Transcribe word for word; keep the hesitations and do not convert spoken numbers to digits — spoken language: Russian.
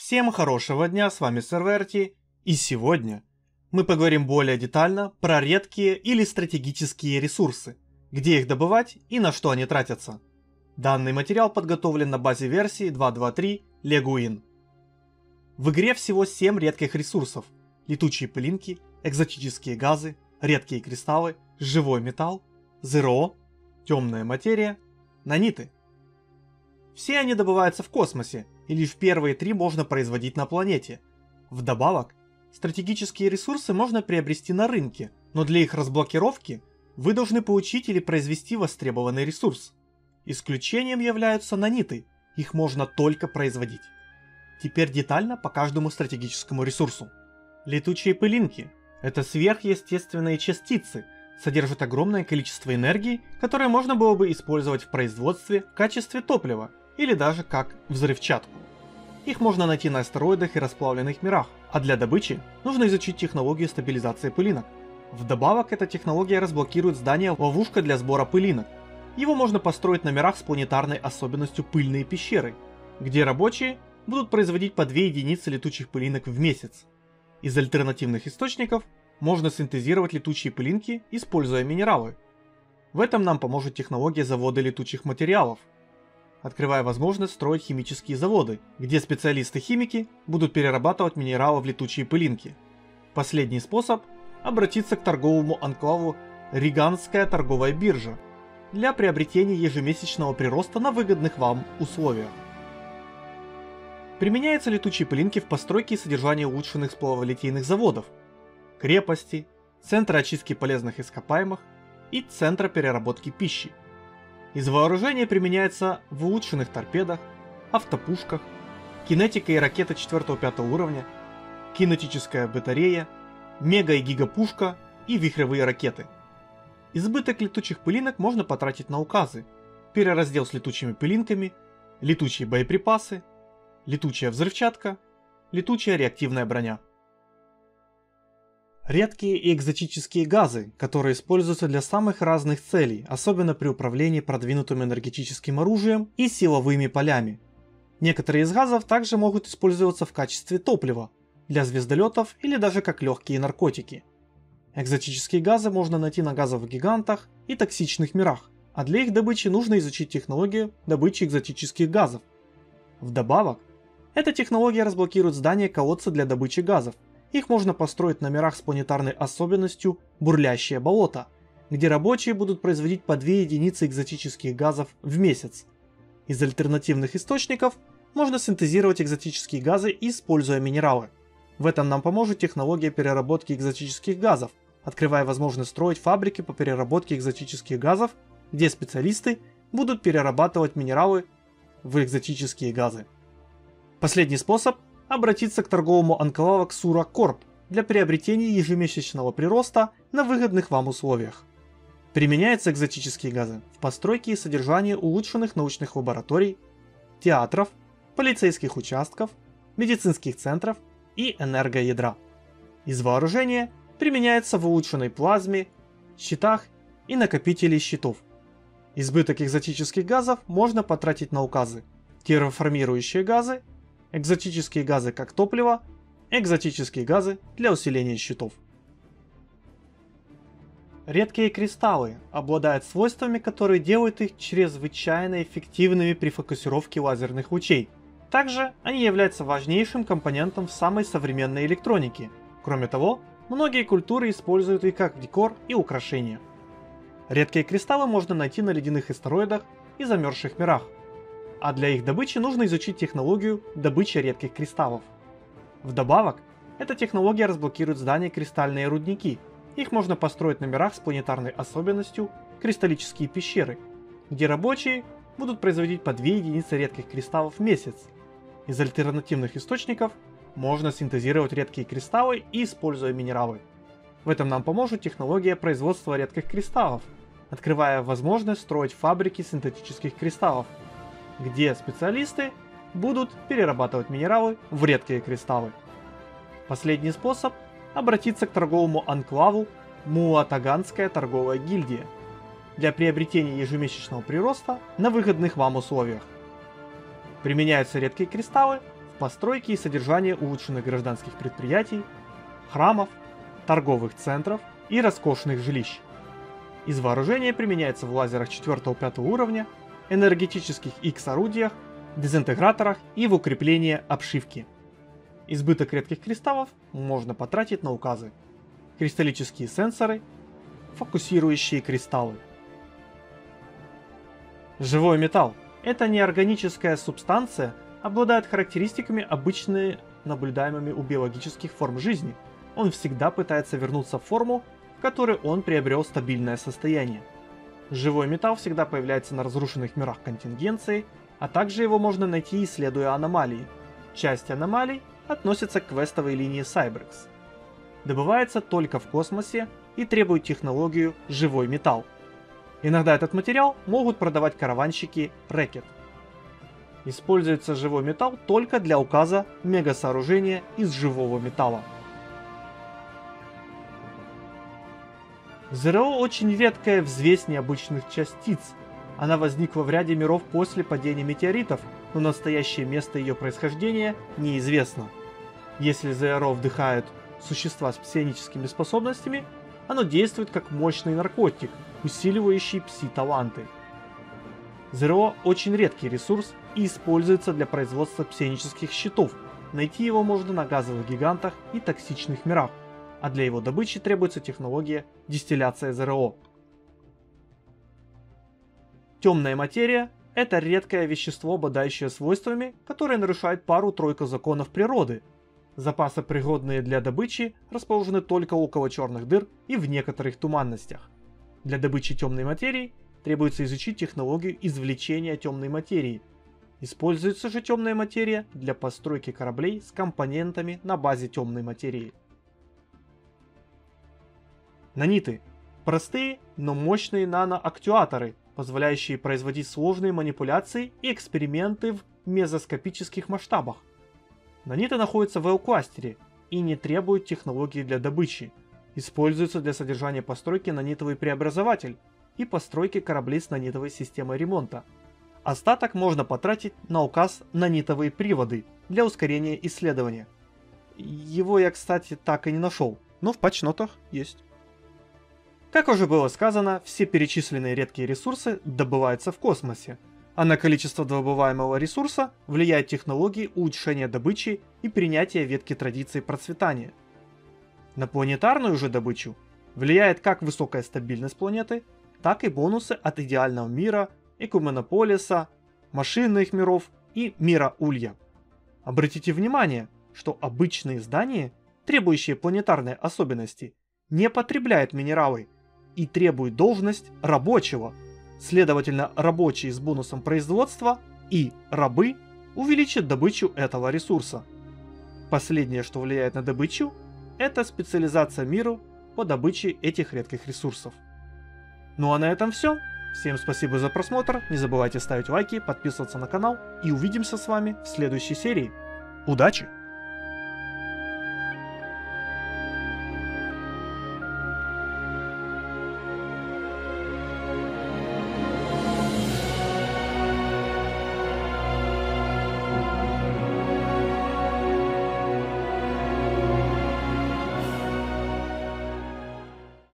Всем хорошего дня, с вами Серверти, и сегодня мы поговорим более детально про редкие или стратегические ресурсы, где их добывать и на что они тратятся. Данный материал подготовлен на базе версии два точка два точка три Leguin. В игре всего семь редких ресурсов: летучие пылинки, экзотические газы, редкие кристаллы, живой металл, ЗРО, темная материя, наниты. Все они добываются в космосе, и лишь первые три можно производить на планете. Вдобавок, стратегические ресурсы можно приобрести на рынке, но для их разблокировки вы должны получить или произвести востребованный ресурс. Исключением являются наниты, их можно только производить. Теперь детально по каждому стратегическому ресурсу. Летучие пылинки – это сверхъестественные частицы, содержат огромное количество энергии, которое можно было бы использовать в производстве в качестве топлива или даже как взрывчатку. Их можно найти на астероидах и расплавленных мирах, а для добычи нужно изучить технологию стабилизации пылинок. Вдобавок, эта технология разблокирует здание ловушка для сбора пылинок. Его можно построить на мирах с планетарной особенностью пыльные пещеры, где рабочие будут производить по две единицы летучих пылинок в месяц. Из альтернативных источников можно синтезировать летучие пылинки, используя минералы. В этом нам поможет технология завода летучих материалов, открывая возможность строить химические заводы, где специалисты-химики будут перерабатывать минералы в летучие пылинки. Последний способ – обратиться к торговому анклаву Риганская торговая биржа для приобретения ежемесячного прироста на выгодных вам условиях. Применяются летучие пылинки в постройке и содержании улучшенных сплаволитейных заводов, крепости, центра очистки полезных ископаемых и центра переработки пищи. Из вооружения применяется в улучшенных торпедах, автопушках, кинетика и ракета четвёртого-пятого уровня, кинетическая батарея, мега и гигапушка и вихревые ракеты. Избыток летучих пылинок можно потратить на указы, перераздел с летучими пылинками, летучие боеприпасы, летучая взрывчатка, летучая реактивная броня. Редкие и экзотические газы, которые используются для самых разных целей, особенно при управлении продвинутым энергетическим оружием и силовыми полями. Некоторые из газов также могут использоваться в качестве топлива, для звездолетов или даже как легкие наркотики. Экзотические газы можно найти на газовых гигантах и токсичных мирах, а для их добычи нужно изучить технологию добычи экзотических газов. Вдобавок, эта технология разблокирует здания колодца для добычи газов. Их можно построить на мирах с планетарной особенностью бурлящее болото, где рабочие будут производить по две единицы экзотических газов в месяц. Из альтернативных источников можно синтезировать экзотические газы, используя минералы. В этом нам поможет технология переработки экзотических газов, открывая возможность строить фабрики по переработке экзотических газов, где специалисты будут перерабатывать минералы в экзотические газы. Последний способ – обратиться к торговому анклаву Ксура Корп для приобретения ежемесячного прироста на выгодных вам условиях. Применяются экзотические газы в постройке и содержании улучшенных научных лабораторий, театров, полицейских участков, медицинских центров и энергоядра. Из вооружения применяется в улучшенной плазме, щитах и накопителей щитов. Избыток экзотических газов можно потратить на указы: терраформирующие газы, экзотические газы как топливо, экзотические газы для усиления щитов. Редкие кристаллы обладают свойствами, которые делают их чрезвычайно эффективными при фокусировке лазерных лучей. Также они являются важнейшим компонентом в самой современной электронике. Кроме того, многие культуры используют их как декор и украшения. Редкие кристаллы можно найти на ледяных астероидах и замерзших мирах, а для их добычи нужно изучить технологию добычи редких кристаллов. Вдобавок, эта технология разблокирует здания кристальные рудники. Их можно построить на мирах с планетарной особенностью кристаллические пещеры, где рабочие будут производить по две единицы редких кристаллов в месяц. Из альтернативных источников можно синтезировать редкие кристаллы и используя минералы. В этом нам поможет технология производства редких кристаллов, открывая возможность строить фабрики синтетических кристаллов, где специалисты будут перерабатывать минералы в редкие кристаллы. Последний способ – обратиться к торговому анклаву Муатаганская торговая гильдия для приобретения ежемесячного прироста на выгодных вам условиях. Применяются редкие кристаллы в постройке и содержании улучшенных гражданских предприятий, храмов, торговых центров и роскошных жилищ. Из вооружения применяется в лазерах четвёртого-пятого уровня, энергетических X-орудиях, дезинтеграторах и в укреплении обшивки. Избыток редких кристаллов можно потратить на указы: кристаллические сенсоры, фокусирующие кристаллы. Живой металл – это неорганическая субстанция, обладает характеристиками, обычно наблюдаемыми у биологических форм жизни. Он всегда пытается вернуться в форму, в которой он приобрел стабильное состояние. Живой металл всегда появляется на разрушенных мирах контингенции, а также его можно найти, исследуя аномалии. Часть аномалий относится к квестовой линии Cyberx. Добывается только в космосе и требует технологию «живой металл». Иногда этот материал могут продавать караванщики Рэкет. Используется живой металл только для указа мегасооружения из живого металла. ЗРО очень редкая взвесь необычных частиц. Она возникла в ряде миров после падения метеоритов, но настоящее место ее происхождения неизвестно. Если ЗРО вдыхают существа с псионическими способностями, оно действует как мощный наркотик, усиливающий пси-таланты. ЗРО очень редкий ресурс и используется для производства псионических щитов. Найти его можно на газовых гигантах и токсичных мирах, а для его добычи требуется технология дистилляция ЗРО. Темная материя – это редкое вещество, обладающее свойствами, которые нарушают пару-тройку законов природы. Запасы, пригодные для добычи, расположены только около черных дыр и в некоторых туманностях. Для добычи темной материи требуется изучить технологию извлечения темной материи. Используется же темная материя для постройки кораблей с компонентами на базе темной материи. Наниты – простые, но мощные наноактуаторы, позволяющие производить сложные манипуляции и эксперименты в мезоскопических масштабах. Наниты находятся в L-кластере и не требуют технологии для добычи. Используются для содержания постройки нанитовый преобразователь и постройки кораблей с нанитовой системой ремонта. Остаток можно потратить на указ нанитовые приводы для ускорения исследования. Его я, кстати, так и не нашел, но в патчнотах есть. Как уже было сказано, все перечисленные редкие ресурсы добываются в космосе, а на количество добываемого ресурса влияют технологии улучшения добычи и принятия ветки традиций процветания. На планетарную же добычу влияет как высокая стабильность планеты, так и бонусы от идеального мира, Экуменополиса, машинных миров и мира Улья. Обратите внимание, что обычные здания, требующие планетарной особенности, не потребляют минералы и требуют должность рабочего. Следовательно, рабочие с бонусом производства и рабы увеличат добычу этого ресурса. Последнее, что влияет на добычу, это специализация миру по добыче этих редких ресурсов. Ну а на этом все. Всем спасибо за просмотр, не забывайте ставить лайки, подписываться на канал и увидимся с вами в следующей серии. Удачи!